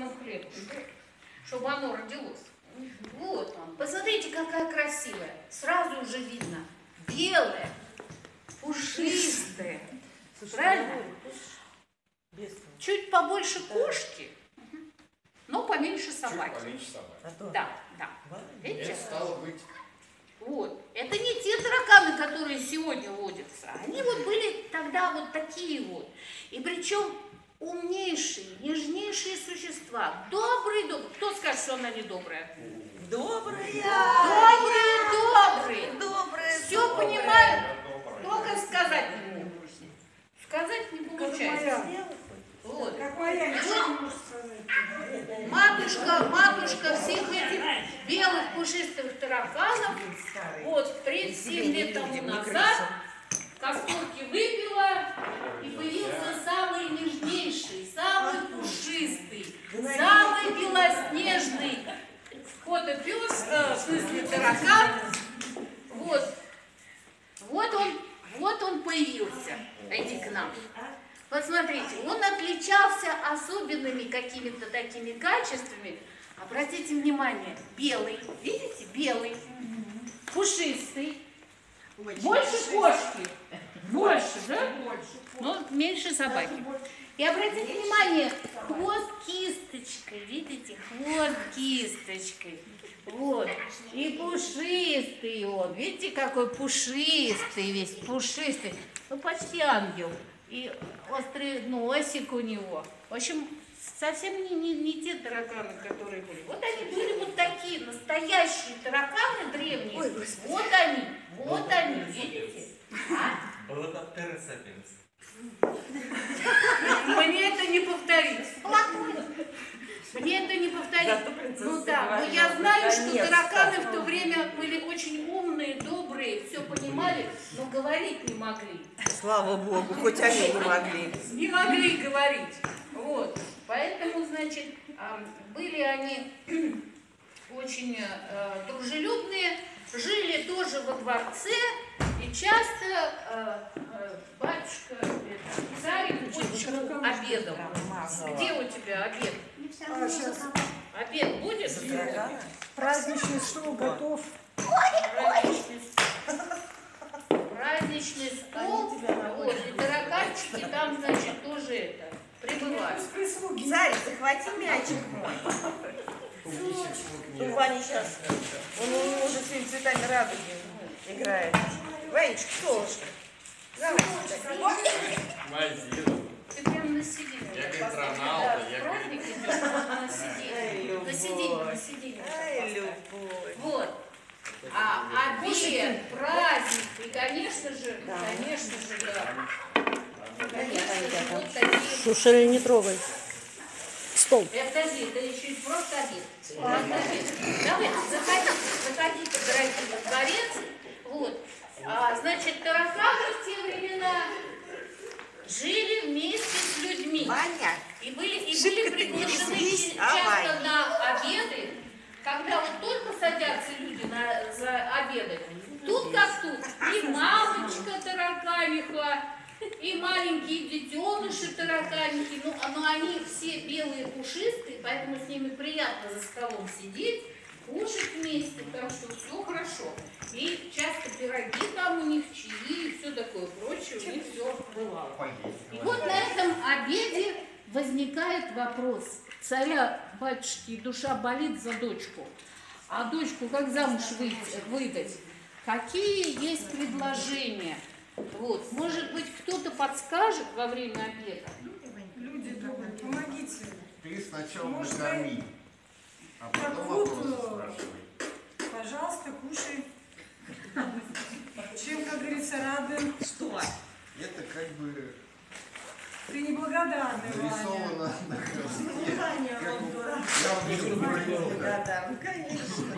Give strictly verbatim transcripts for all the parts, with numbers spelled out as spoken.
самым хлебом, чтобы оно родилось. Вот он. Посмотрите, какая красивая. Сразу уже видно. Белая, пушистая. Правильно? Чуть побольше кошки, но поменьше собаки. Чуть поменьше собаки. Да, да. Видите? Это стало быть. Вот. Это не те тараканы, которые сегодня водятся. Они вот были тогда вот такие вот. И причем умнейшие, нежнейшие существа. Добрые, добрые. Кто скажет, что она не добрая? Добрые. Добрые, добрые. Добрые. Все понимают, только сказать не могут. Сказать не получается. Вот. Как моя, ничего не может сказать. Матушка, матушка всех этих белых пушистых тараканов вот тридцать семь лет тому назад касторки выпила, и появился самый нежнейший, самый пушистый, самый белоснежный котопес, э, в смысле таракан. Вот. Вот он, вот он появился, иди к нам. Посмотрите, он отличался особенными какими-то такими качествами. Обратите внимание, белый, видите, белый, пушистый, больше кошки, больше, да? Но меньше собаки. И обратите внимание, хвост кисточкой, видите, хвост кисточкой. Вот, и пушистый он, видите, какой пушистый весь, пушистый, ну почти ангел. И острый носик у него. В общем, совсем не, не, не те тараканы, которые были. Вот они были вот такие, настоящие тараканы древние. Ой, вот они, вот они, видите? А? Балатоптеры сапиенс. Мне это не повторить. Мне это не повторить. Ну да, но я знаю, что тараканы в то время были очень умные, добрые, все понимали, но говорить не могли. Слава Богу, хоть они не могли. Не могли говорить. Вот. Поэтому, значит, были они очень э, дружелюбные, жили тоже во дворце, и часто э, э, батюшка это, царик очень обедал. Где у тебя обед? А, сейчас. Обед будет? Праздничный стол готов. Праздничный, праздничный стол. Вот, и тараканчики там, значит, тоже это, прибывают. Царь, захвати мячик мой. Ну, Ваня сейчас, он у него уже всеми цветами радуги играет. Ванечка, солнышко. Давай. Мазила. Ты прям на сиденье. Я говорит, поставь. Роналдо, Да, я праздник идет, на сиденье. На сиденье, на сиденье. Ай, любовь. Вот. А обед, праздник, и, конечно же, конечно же, да. Конечно же, вот такие. Шушели не трогай. Стол. Э, Подожди, это еще и просто обед. Просто обед. Давайте, заходите, заходите, дорогие, во дворец. Вот. А, значит, тараканы в те времена жили вместе с людьми. Ваня. И были, и Шибко были ты не приглашены резвись, часто а, на обеды, когда вот только садятся люди на, за обедом. Тут как тут. И мамочка тараканиха, и маленькие детеныши тараканики. Ну, но они все белые, пушистые, поэтому с ними приятно за столом сидеть, кушать вместе, так что все хорошо. И часто пироги там у них, чаи и все такое прочее, у них все бывало. И вот на этом обеде возникает вопрос. Царя, батюшки, душа болит за дочку. А дочку как замуж выйти, выдать? Какие есть предложения? Вот. Может быть, кто-то подскажет во время обеда? Люди добрые, помогите. Ты сначала Может, накорми, а Так потом вот, вопросы э, спрашивай. пожалуйста, кушай. Чем, как говорится, рады. Что? Это как бы Ты неблагодарный, Ваня. нарисовано на холсте. Ваня, Как он у- дурак. Я вижу проекта. Да, да, ну конечно.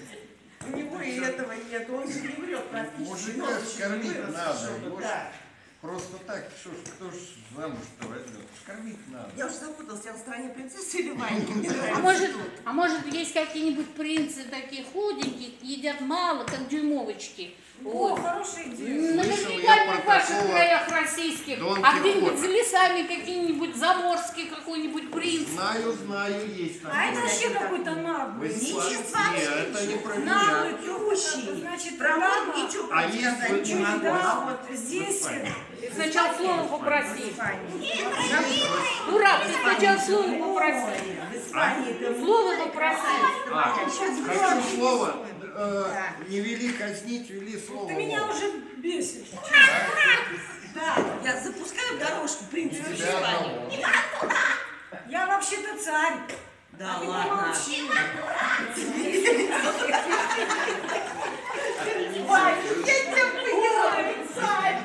У него и этого нет, он же не врет практически. Мужика нос еще не кормить вырос, надо, чтобы- его ж- да. Просто так, что ж, кто ж замуж-то возьмет? Кормить надо. Я уже запуталась, я в стране принцессы или Ваньки? А может, а может есть какие-нибудь принцы такие худенькие, едят мало, как дюймовочки. О, Вот. хорошая идея. Наверняка я не про в ваших такого краях российских, Дон а где-нибудь Кихота. за лесами какие-нибудь заморские какой-нибудь принц. Знаю, знаю, есть А это такое. вообще какой-то Вы наглый. слышите? Нет, это не про Наглый, меня. тупущий. Значит, Про программа. мой ничего А сказать если не вы могу. Да, А вот вот здесь. Сначала слово попроси. в Испании. Дурак, ты сначала слово попроси. В Испании это Слово попроси. А, хочу слово. э, не вели казнить, вели слово. Ты меня уже бесишь. Да, я запускаю дорожку принца в Тебя Испанию. одного. Я вообще-то царь. Да А ты ладно. помолчи. Ваня, я тебя поняла, царь.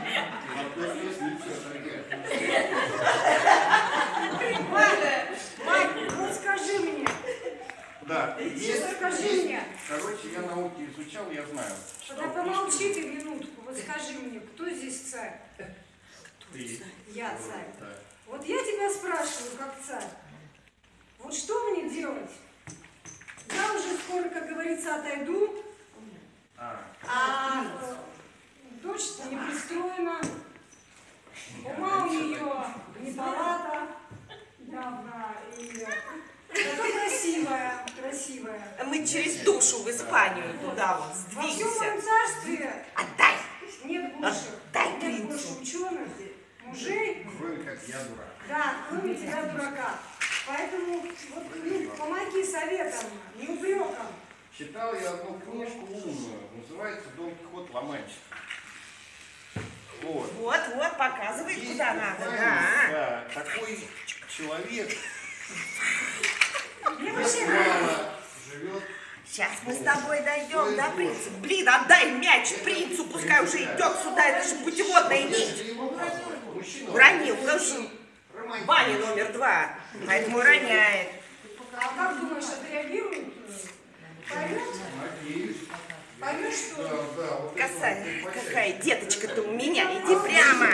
Ваня, Вань, вот скажи мне. Да, есть, Скажи есть. мне. Короче, я науки изучал, я знаю. что Да помолчи ты минутку. Вот скажи мне, кто здесь царь? ты. Я царь. Да. Вот я тебя спрашиваю, как царь. Вот что мне делать? Я уже скоро, как говорится, отойду. А, А э, дочь-то не пристроена. Ума у нее не палата. Явно. И зато красивая, красивая. Мы через душу в Испанию туда вот Во всем моем сдвинемся. царстве Отдай. нет больше, Отдай нет принцу. больше ученых, мужей. кроме как я дурак. Да, кроме тебя, дурака. Поэтому вот, ну, помоги советом, не упреком. Читал я одну книжку умную, называется «Дон Кихот Ломанчик». Вот. Вот, вот, показывай, Есть куда в надо. Испании, Да. да, такой человек Я вообще мало живет. Сейчас мы с тобой дойдем до принца. Блин, отдай мяч принцу, пускай уже идет сюда, это же путеводная нить. Если его мужчина Уронил, потому что романтик. Ваня номер два, поэтому роняет. А как думаешь, отреагирует? Поймет? Надеюсь. Поймет, что Да, да, вот это Касай, вот какая деточка-то у меня, иди прямо.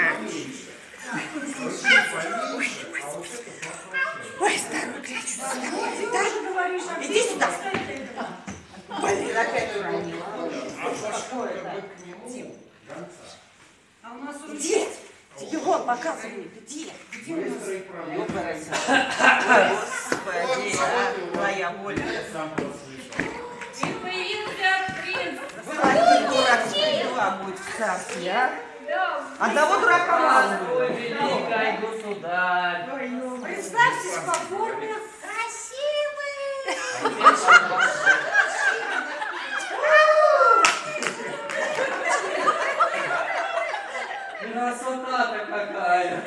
Ой, старую клячу. ты уже говоришь, а Иди сюда. стоит. Блин, опять уронила. к нему гонца. А у нас уже Где? Тебе вон показывают, где? Быстрый промах. Господи, а, твоя воля. Я сам прослышал. И появился принц. Один дурак стрела будет в царстве, а? Да, Одного дурака мало было. Великий государь. представьтесь по форме. Красота-то какая.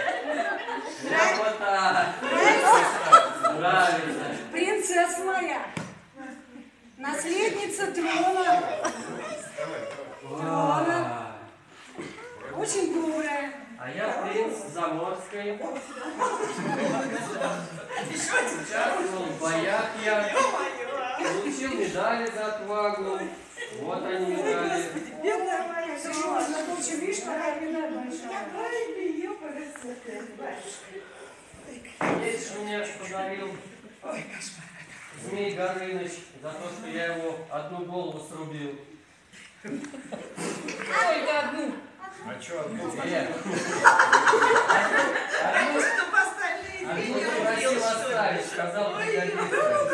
Красота. Нравится. Принцесса моя. Наследница трона. Трона. Очень добрая. А я принц Заморской. Участвовал в боях я. Получил медали за отвагу. Вот они медали. Серьезно, лучше видишь, какая вина большая. Здесь мне подарил Змей Горыныч за то, что я его одну голову срубил. только одну. А что, одну? Э, Они чтобы остальные Одну видели, попросил что ли? оставить, сказал, пригодится.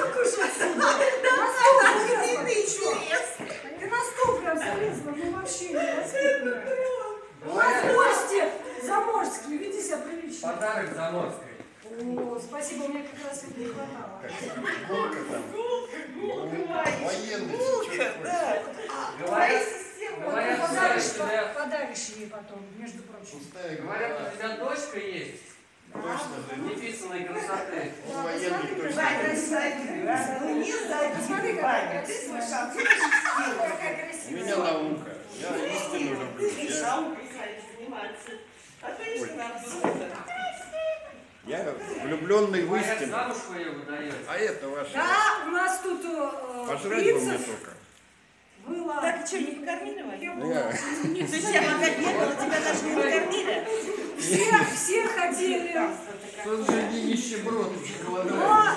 Ты на стол прям залезла, ну вообще невоспитанная. У нас Говорят, гости заморские, веди себя прилично. подарок Заморской. О, спасибо, мне как раз это не хватало. Сколько там? Военный Гулка, сейчас да. Говорят, Ты говорят, у подаришь, тебя, подаришь ей потом, между прочим. пустая говорят, голова. у тебя дочка есть, Точно же. неписанной красоты. Он военный точно. Ваня, красивая. Ну не Посмотри, сзади, какая Ваня, ты свой красивая. шанс упустила. Какая У красивая. меня наука. Я истину люблю. Ты Я, наукой заниматься. А то еще надо. я влюбленный в Говорят, истину. замуж свою выдает. А это ваше. Да, у нас тут э, Пожрать бы мне принцев только. в было... Так, что, не покормили, Ваня? Я Не. была. То есть я пока бегала, тебя даже не накормили? Все, все хотели. Тот же не нищеброд, голодает.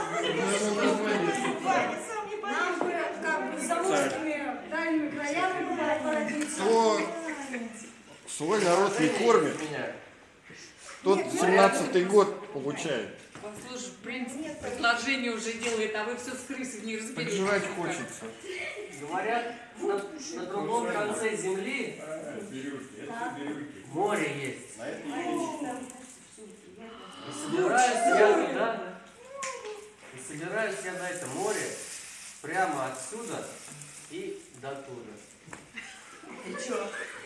Ваня, сам не Нам бы, как бы, за русскими дальними краями было породиться. Кто свой народ не кормит, Меня. тот семнадцатый год получает. Слушай, в принципе, предложение уже делает, а вы все с крысы не Так разберете. жрать хочется. Говорят, на, на другом конце земли море есть. И собираюсь я туда, и собираюсь я на это море прямо отсюда и до туда. Ты чё?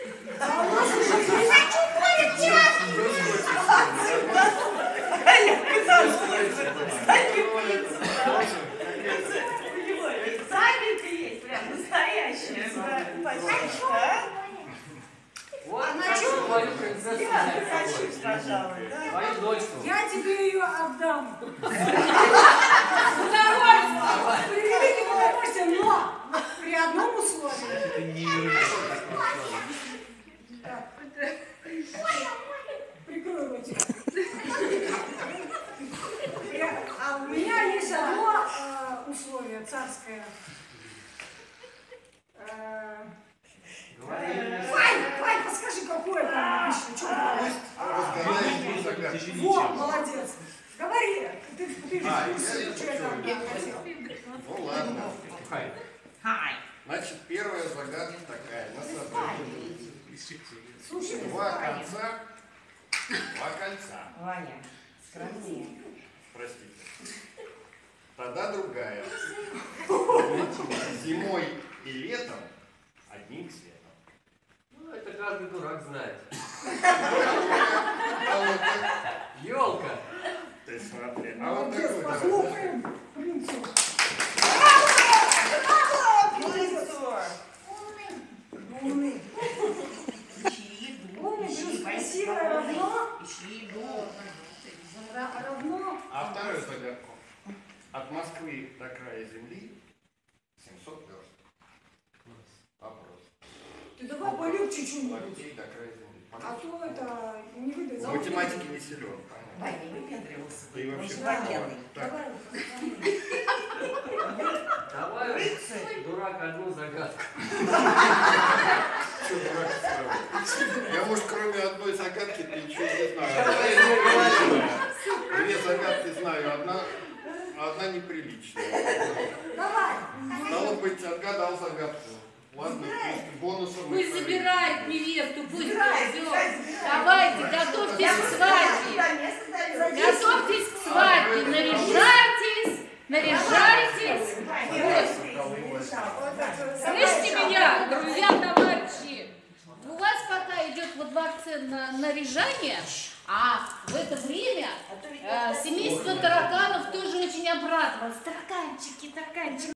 Сабелька есть, прям настоящая. Почти, Вот А на так чём? что твою принцессу Я взять с хочу, собой. пожалуй, да? Твою дочку. Я тебе ее отдам. Удовольствие. При великом удовольствии, но при одном условии. Так. Прикрой ротик. Я- А у меня есть одно э, условие царское. Э, Говори. Вань, Вань, подскажи, какое там обычно? Что Разгадает загадки. Во, молодец. Говори. Ты, ты же А, в курсе, я- что я там хотел. Ну ладно. Хай. Значит, первая загадка такая. На самом Слушай, Два конца, два кольца. Ваня, скромнее. Простите. Тогда другая. Зимой и летом одним цветом. Ну, это каждый дурак знает. А вот так, Елка. ты смотри. А вот молодец, такой, да. похлопаем принцу. Умный. Умный плюс красивое равно. Ра- Равно. А вторую загадку. От Москвы до края земли семьсот верст. Вопрос. Ты давай полегче От чуть-нибудь. Латвии до края земли. А то это не выйдет. В математике не силен, понятно. Ваня, не выпендривался. Да и вообще Он же давай. военный. Так, Давай. Давай, дурак, одну загадку. чё дурак устроил? Я, может, кроме одной загадки, ты ничего не знаю. Две загадки знаю, одна, одна неприличная. Давай. Стало быть, отгадал загадку. Ладно, пусть бонусом. Пусть забирает невесту, пусть Забирает, все. забирает, забирает. Давайте, готовьтесь к свадьбе. Готовьтесь к свадьбе, наряжайтесь, наряжайтесь. Слышите меня, друзья, товарищи? У вас пока идет во дворце на наряжание, а в это время э, семейство тараканов тоже очень обрадовалось. Тараканчики, тараканчики.